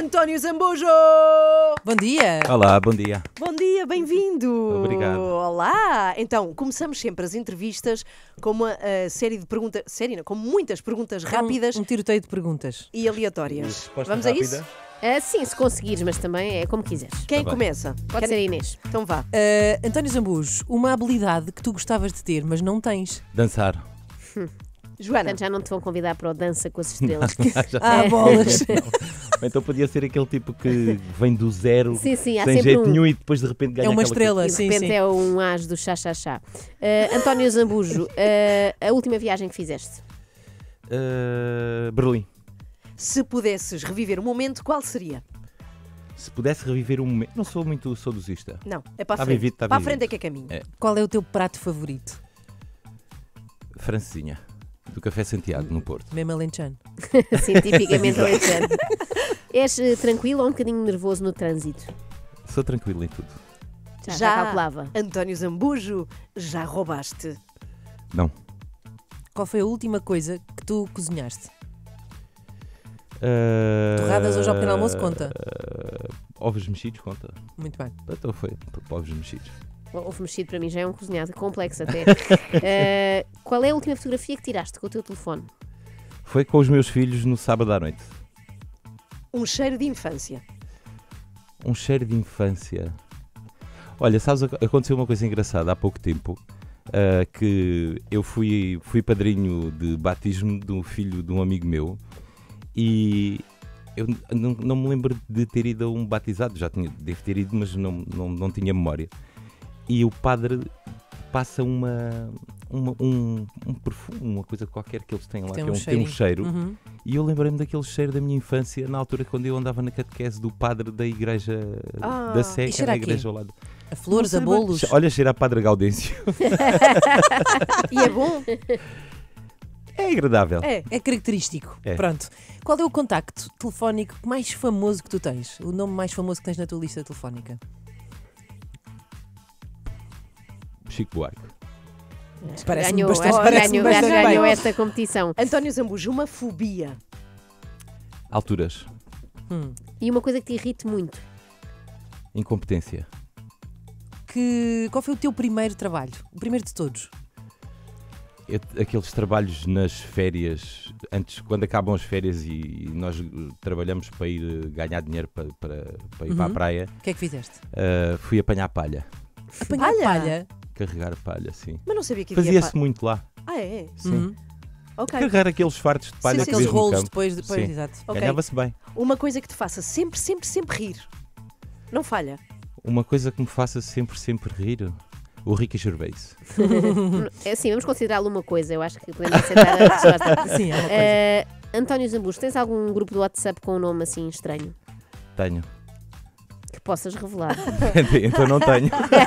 António Zambujo! Bom dia! Olá, bom dia. Bom dia, bem-vindo! Obrigado. Olá! Então, começamos sempre as entrevistas com uma série de perguntas... Série não, com muitas perguntas rápidas Um tiroteio de perguntas. e aleatórias. Resposta Vamos a isso? rápida? Sim, se conseguires, mas também é como quiseres. Quem Tá bem. começa? Pode ser a Inês. Então vá. António Zambujo, uma habilidade que tu gostavas de ter, mas não tens. Dançar. Joana, Portanto, já não te vão convidar para o Dança com as Estrelas. Ah, bolas! Então podia ser aquele tipo que vem do zero, Sim, sim, há sem sempre jeito um. nenhum e depois de repente ganha É uma aquela estrela, E de sim, repente sim. é um as do chá-chá-chá. António Zambujo, a última viagem que fizeste? Berlim. se pudesses reviver um momento, qual seria? Se pudesse reviver um momento. Não sou muito saudosista. Não, é para a Tá frente. vivido, tá para a vivido. frente é que é caminho. É. Qual é o teu prato favorito? Francesinha. Do Café Santiago, no Porto. Mesmo alentejano. Cientificamente alentejano. És tranquilo ou um bocadinho nervoso no trânsito? Sou tranquilo em tudo. Já calculava. António Zambujo, já roubaste. Não. Qual foi a última coisa que tu cozinhaste? Torradas hoje ao pequeno almoço conta? Ovos mexidos conta. Muito bem. Então foi ovos mexidos. O ovo mexido para mim já é um cozinhado complexo até. Qual é a última fotografia que tiraste com o teu telefone? Foi com os meus filhos no sábado à noite. Um cheiro de infância. Um cheiro de infância. Olha, sabes, aconteceu uma coisa engraçada há pouco tempo, que eu fui padrinho de batismo do filho de um amigo meu e eu não me lembro de ter ido a um batizado, devo ter ido, mas não tinha memória. E o padre passa um perfume, uma coisa qualquer que eles têm lá, Tem que um tem um cheiro. Uhum. E eu lembrei-me daquele cheiro da minha infância, na altura quando eu andava na catequese do padre da igreja da e Sé, que cheira era a a quê? igreja ao lado. A flores, Não a sei bem. bolos. Olha, cheira a Padre Gaudêncio. E é bom? É agradável. É. É característico. É. Pronto. Qual é o contacto telefónico mais famoso que tu tens? O nome mais famoso que tens na tua lista telefónica? Chico Buarque. Parece-me Ganhou, bastante- acho que parece-me ganhou, bastante ganhou bem. esta competição. António Zambujo, uma fobia. Alturas. E uma coisa que te irrite muito? Incompetência. Qual foi o teu primeiro trabalho? O primeiro de todos? Aqueles trabalhos nas férias, antes, quando acabam as férias e nós trabalhamos para ir ganhar dinheiro para ir para a praia, O que é que fizeste? fui apanhar palha. Apanhar Palha? palha? Carregar palha, sim. Mas não sabia que havia... Fazia-se muito lá. Ah, é? Sim. Ok. Carregar aqueles fartos de palha Sim, que sim, Aqueles vês no rolos campo. depois, Sim. exato. Ok. Ganhava-se bem. Uma coisa que te faça sempre rir. Não falha. Uma coisa que me faça sempre rir. O Ricky Gervais. Assim, vamos considerá-lo uma coisa. Eu acho que podemos aceitar a resposta. Sim, é uma coisa. António Zambujo, tens algum grupo do WhatsApp com um nome assim estranho? Tenho. Que possas revelar? Então não tenho.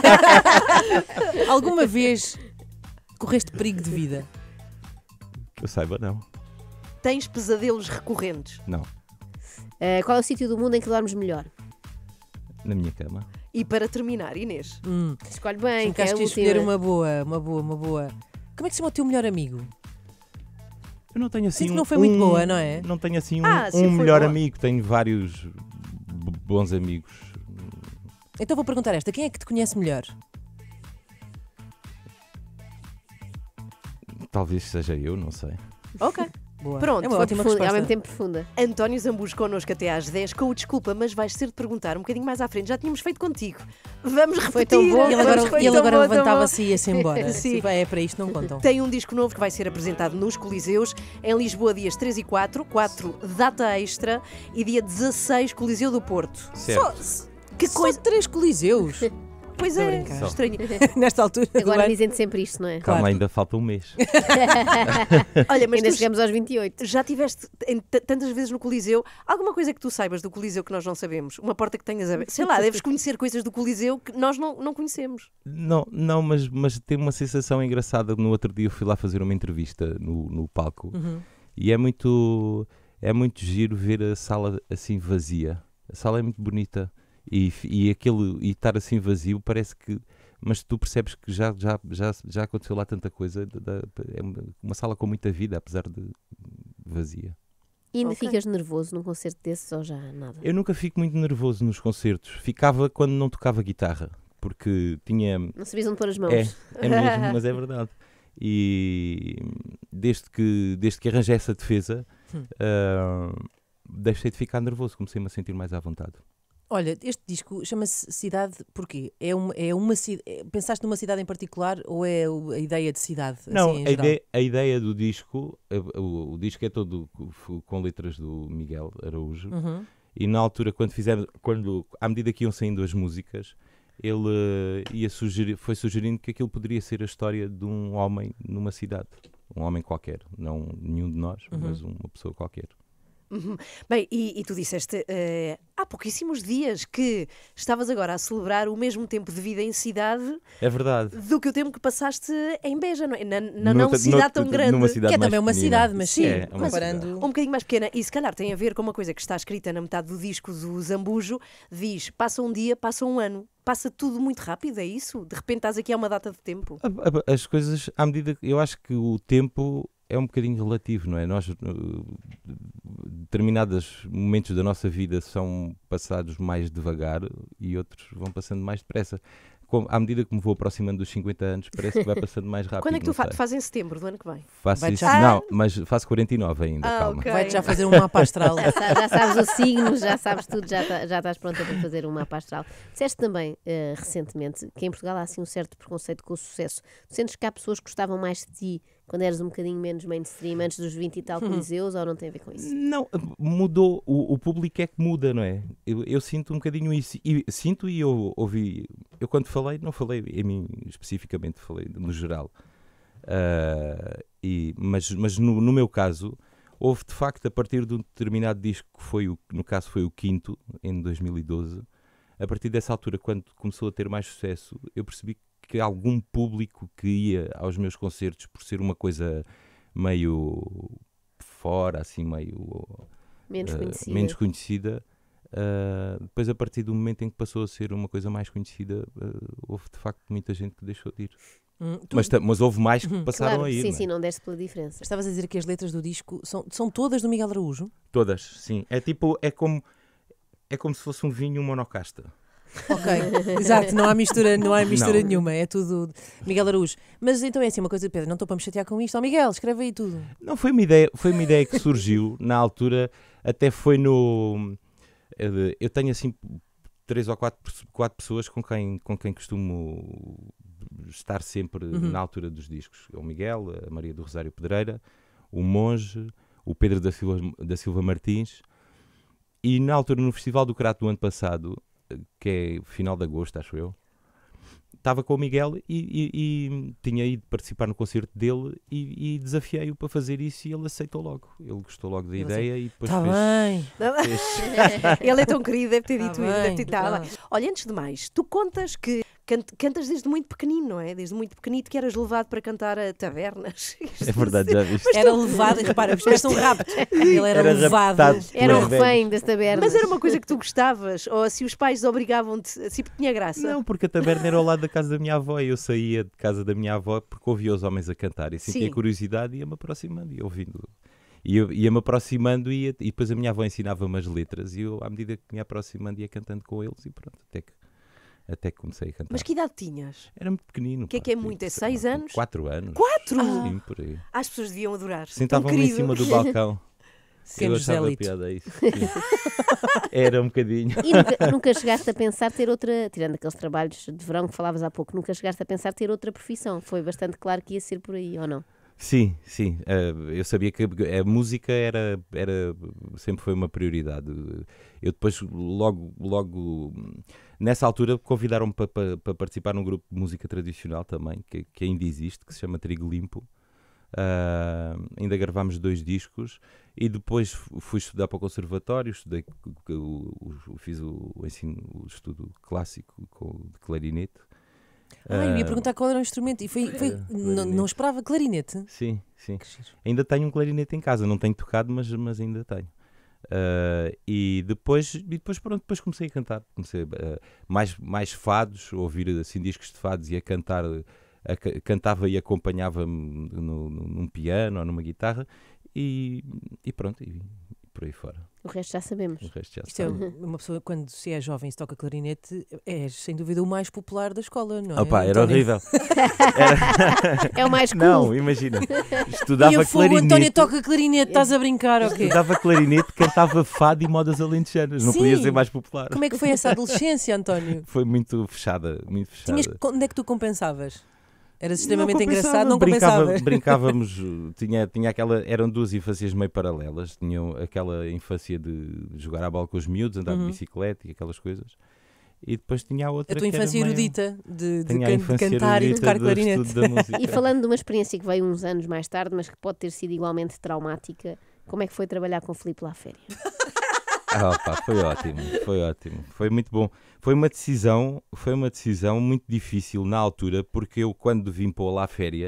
Alguma vez correste perigo de vida? Que eu saiba, não. Tens pesadelos recorrentes. Não. Qual é o sítio do mundo em que dormes melhor? Na minha cama. E para terminar, Inês, Escolhe bem, que é a Ficaste a última. escolher uma boa. Como é que se chama o teu melhor amigo? Eu não tenho assim Sinto que não foi muito boa, não é? Não tenho assim sim, um foi melhor boa. amigo. Tenho vários bons amigos. Então vou perguntar esta. Quem é que te conhece melhor? Talvez seja eu, não sei. ok. Boa. Pronto, é uma foi ótima Profunda, ao resposta. mesmo tempo profunda. António Zambujo connosco até às 10 com o desculpa, mas vais ser de perguntar um bocadinho mais à frente. Já tínhamos feito contigo. Vamos repetir. Foi tão bom. E ele Foi agora, tão e ele agora tão bom. levantava-se e ia-se embora. Sim. Tipo, é para isto, não contam. Tem um disco novo que vai ser apresentado nos Coliseus, em Lisboa dias 3 e 4 data extra, e dia 16 Coliseu do Porto. Certo. Que coisa... Só 3 coliseus. Pois Estou a é, brincar. Só. estranho. Nesta altura do Agora ano. dizem sempre isto, não é? Calma, Claro. ainda falta um mês. Olha, mas Ainda tu chegamos aos 28. já tiveste tantas vezes no Coliseu, alguma coisa que tu saibas do Coliseu que nós não sabemos? Uma porta que tenhas a ver? Sei lá, deves conhecer coisas do Coliseu que nós não conhecemos. Não, mas tem uma sensação engraçada. No outro dia eu fui lá fazer uma entrevista no palco e é muito giro ver a sala assim vazia. A sala é muito bonita e estar assim vazio parece que... Mas tu percebes que já aconteceu lá tanta coisa. É uma sala com muita vida, apesar de vazia. E ainda Ok. ficas nervoso num concerto desses ou já nada? Eu nunca fico muito nervoso nos concertos. Ficava quando não tocava guitarra, porque tinha... Não sabias onde pôr as mãos? É mesmo, mas é verdade. E desde que arranjei essa defesa, deixei de ficar nervoso, comecei-me a sentir mais à vontade. Olha, este disco chama-se Cidade porquê? Pensaste numa cidade em particular ou é a ideia de cidade? Não, assim, em geral? a ideia do disco, o disco é todo com letras do Miguel Araújo, Uhum. e na altura, à medida que iam saindo as músicas, ele foi sugerindo que aquilo poderia ser a história de um homem numa cidade. Um homem qualquer, não nenhum de nós, mas uma pessoa qualquer. Bem, e tu disseste há pouquíssimos dias que estavas agora a celebrar o mesmo tempo de vida em cidade É verdade. do que o tempo que passaste em Beja, não é? Não cidade tão grande. Numa cidade Que é mais também uma pequenina. cidade, mas sim, É uma comparando. cidade. Um bocadinho mais pequena, e se calhar tem a ver com uma coisa que está escrita na metade do disco do Zambujo, diz, passa um dia, passa um ano, passa tudo muito rápido, é isso? De repente estás aqui há uma data de tempo. As coisas, à medida que eu acho que o tempo é um bocadinho relativo, não é? Nós, determinados momentos da nossa vida são passados mais devagar e outros vão passando mais depressa. À medida que me vou aproximando dos 50 anos, parece que vai passando mais rápido. Quando é que tu não sei. fazes em setembro do ano que vem? Faço Vai-te isso? já- Não, mas faço 49 ainda, calma. ok. Vai-te já fazer um mapa astral. Já sabes o signo, já sabes tudo, já estás pronta para fazer um mapa astral. Disseste também, recentemente, que em Portugal há assim um certo preconceito com o sucesso. Tu sentes que há pessoas que gostavam mais de ti quando eras um bocadinho menos mainstream, antes dos 20 e tal coliseus, ou não tem a ver com isso? Não, mudou, o público é que muda, não é? Eu sinto um bocadinho isso, e eu ouvi, eu quando falei, não falei em mim especificamente, falei no geral. Mas no meu caso, houve de facto, a partir de um determinado disco, que no caso foi o quinto, em 2012, a partir dessa altura, quando começou a ter mais sucesso, eu percebi que algum público que ia aos meus concertos, por ser uma coisa meio fora, assim, meio Menos conhecida. conhecida, depois a partir do momento em que passou a ser uma coisa mais conhecida, houve de facto muita gente que deixou de ir. Mas houve mais que passaram Claro, a ir. sim, não é? sim, não deste pela diferença. Estavas a dizer que as letras do disco são todas do Miguel Araújo? Todas, sim. É como se fosse um vinho monocasta. Ok, exato, não há mistura Não. nenhuma, é tudo Miguel Araújo. Mas então é assim uma coisa, Pedro, não estou para me chatear com isto. Miguel, escreve aí tudo. Não, foi uma ideia que surgiu na altura, até foi no... Eu tenho assim 3 ou 4 pessoas com quem costumo estar sempre na altura dos discos. É o Miguel, a Maria do Rosário Pedreira, o Monge, o Pedro da Silva Martins, e na altura no Festival do Crato do ano passado, que é final de agosto, acho eu, estava com o Miguel e tinha ido participar no concerto dele e desafiei-o para fazer isso e ele aceitou logo. Ele gostou logo da ideia e depois Está fez... bem. Ele é tão querido, deve ter Tá dito bem, isso, deve ter tá dito. bem. Olha, antes de mais, tu contas que cantas desde muito pequenino, não é? Desde muito pequenito que eras levado para cantar a tavernas. É verdade, já viste? Era levado, repara, parece um rapto. Ele era Era levado. raptado. Era o Pois, refém das tabernas. Mas era uma coisa que tu gostavas? Ou se os pais obrigavam-te, assim porque tinha graça? Não, porque a taberna era ao lado da casa da minha avó e eu saía de casa da minha avó porque ouvia os homens a cantar e sentia Sim. curiosidade e ia-me aproximando e ouvindo. E eu ia-me aproximando e depois a minha avó ensinava-me as letras e eu, à medida que me ia aproximando, ia cantando com eles e pronto, até que comecei a cantar. Mas que idade tinhas? Era muito pequenino. O que é muito? É 6 anos? 4 anos. 4? Sim, por aí. As pessoas deviam adorar. Sentavam-me em cima do balcão. Eu Pequeno José achava Lito. piada a isso. Sim. Era um bocadinho. E nunca chegaste a pensar ter outra, tirando aqueles trabalhos de verão que falavas há pouco, nunca chegaste a pensar ter outra profissão? Foi bastante claro que ia ser por aí, ou não? Sim. Eu sabia que a música sempre foi uma prioridade. Eu depois, logo nessa altura, convidaram-me para participar num grupo de música tradicional também, que ainda existe, que se chama Trigo Limpo. Ainda gravámos 2 discos e depois fui estudar para o conservatório, fiz o estudo clássico de clarinete. Eu ia perguntar qual era o instrumento e não esperava clarinete. Sim. Que giro. Ainda tenho um clarinete em casa, não tenho tocado, mas ainda tenho. E depois pronto, depois comecei a cantar. Comecei mais fados, a ouvir assim, discos de fados e a cantar. Cantava e acompanhava-me num piano ou numa guitarra e pronto, e por aí fora. O resto já sabemos. O resto já Isto é sabe. uma pessoa, quando se é jovem e se toca clarinete, é sem dúvida o mais popular da escola, não é? Opa, era António? horrível. É o mais cool. Não, imagina. Estudava E a fogo, o António clarinete. toca clarinete, estás a brincar, ok? Estudava clarinete, cantava fado e modas alentejanas. Não podia Sim. ser mais popular. Como é que foi essa adolescência, António? Foi muito fechada, muito fechada. Onde é que tu compensavas? Eras extremamente Não compensava, engraçado, não compensavas? Brincávamos, tinha aquela, eram duas infâncias meio paralelas. Tinham aquela infância de jogar à bola com os miúdos, andar de bicicleta e aquelas coisas. E depois tinha a outra A tua que era infância meio- erudita de Tinha a infância cantar e erudita tocar do clarinete. estudo da música. E falando de uma experiência que veio uns anos mais tarde, mas que pode ter sido igualmente traumática, como é que foi trabalhar com o Filipe Laféria? Pá, foi ótimo, foi ótimo, foi muito bom. Foi uma decisão muito difícil na altura, porque eu, quando vim para o La Féria,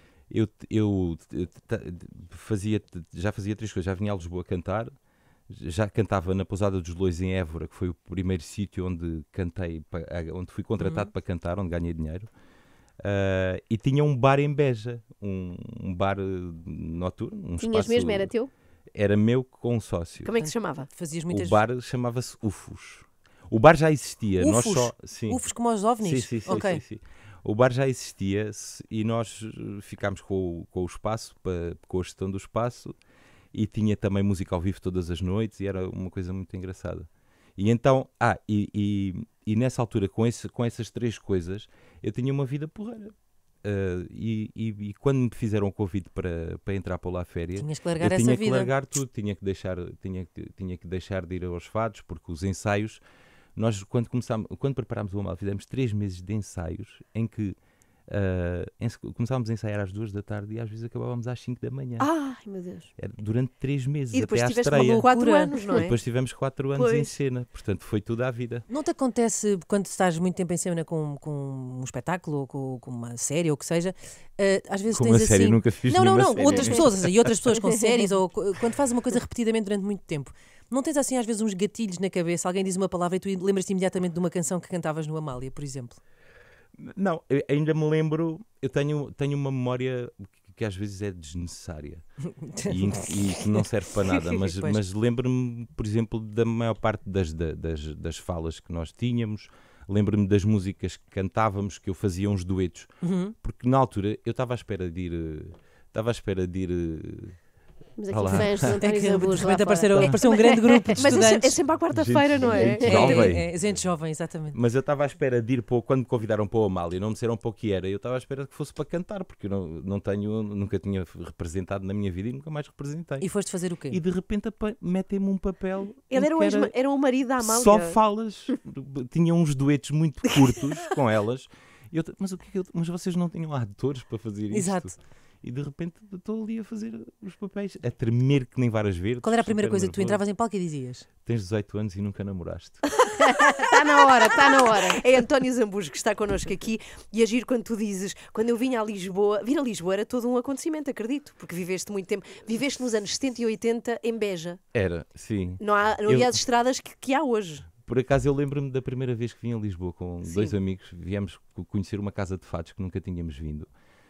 já fazia 3 coisas. Já vinha a Lisboa cantar, já cantava na Pousada dos Lois em Évora, que foi o primeiro sítio onde cantei, onde fui contratado para cantar, onde ganhei dinheiro. E tinha um bar em Beja, um bar noturno. Tinhas mesmo, era teu? Era meu com um sócio. Como é que se chamava? Fazias O muitas bar chamava-se Ufos. O bar já existia. Nós Ufos? só, sim. ufos como os ovnis? Sim, Ok. sim, sim. O bar já existia e nós ficámos com o espaço, com a gestão do espaço, e tinha também música ao vivo todas as noites e era uma coisa muito engraçada. E então, e nessa altura, com essas 3 coisas, eu tinha uma vida porreira. E quando me fizeram o convite para entrar para lá a férias, Tinhas que eu largar essa tinha que vida. largar tudo, tinha que deixar de ir aos fados, porque os ensaios, nós quando preparámos o Amal, fizemos 3 meses de ensaios em que começámos a ensaiar às 2 da tarde e às vezes acabávamos às 5 da manhã. Ai, meu Deus. Durante 3 meses, E depois até à tiveste estreia. como 4 Loucura. anos, não E é? depois tivemos 4 anos em Pois. cena, portanto foi tudo à vida. Não te acontece quando estás muito tempo em cena com um espetáculo ou com uma série ou o que seja, às vezes Com tens uma série assim... nunca fiz Não, nenhuma não, série. outras pessoas, e outras pessoas com séries, ou quando fazes uma coisa repetidamente durante muito tempo, não tens assim às vezes uns gatilhos na cabeça, alguém diz uma palavra e tu lembras-te imediatamente de uma canção que cantavas no Amália, por exemplo? Não, eu ainda me lembro, eu tenho uma memória que às vezes é desnecessária e que não serve para nada, Pois. mas lembro-me, por exemplo, da maior parte das falas que nós tínhamos, lembro-me das músicas que cantávamos, que eu fazia uns duetos, porque na altura eu estava à espera de ir Mas aqui Olá. fãs do É António que de Zambujo lá repente fora. apareceu um grande grupo de Mas estudantes. é sempre à quarta-feira, não é? Gente jovem. É, gente jovem, exatamente. Mas eu estava à espera de ir quando me convidaram para o Amália, não me disseram para o que era, eu estava à espera que fosse para cantar, porque eu nunca tinha representado na minha vida e nunca mais representei. E foste fazer o quê? E de repente metem-me um papel em Ele era que era o marido da Amália. só falas. Tinha uns duetos muito curtos com elas. E mas mas vocês não tinham atores para fazer isto? Exato. E de repente estou ali a fazer os papéis, a tremer que nem varas verdes. Qual era a primeira super coisa que tu nervoso. entravas em palco e dizias? Tens 18 anos e nunca namoraste. Está na hora, está na hora. É António Zambujo que está connosco aqui e agir quando tu dizes, quando eu vinha a Lisboa, vir a Lisboa era todo um acontecimento, acredito, porque viveste muito tempo. Viveste nos anos 70 e 80 em Beja. Era, sim. Não havia as estradas que há hoje. Por acaso eu lembro-me da primeira vez que vim a Lisboa com Sim. 2 amigos, viemos conhecer uma casa de fados que nunca tínhamos vindo.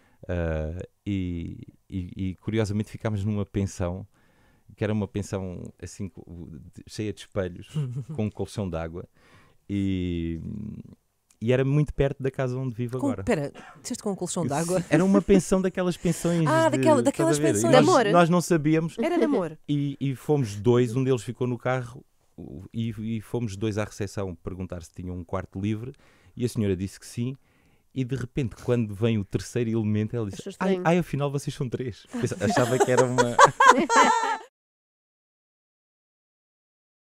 E curiosamente ficámos numa pensão, que era uma pensão assim cheia de espelhos, com um colchão de água, e era muito perto da casa onde vivo agora. Espera, disseste com um colchão de água? Era uma pensão daquelas pensões daquelas estás a ver? pensões. E De amor. nós não sabíamos Era namoro. e fomos 2, um deles ficou no carro e fomos 2 à recepção perguntar se tinham um quarto livre e a senhora disse que sim. E de repente, quando vem o terceiro elemento, ela disse: Achou estranho. afinal vocês são 3. Achava que era uma.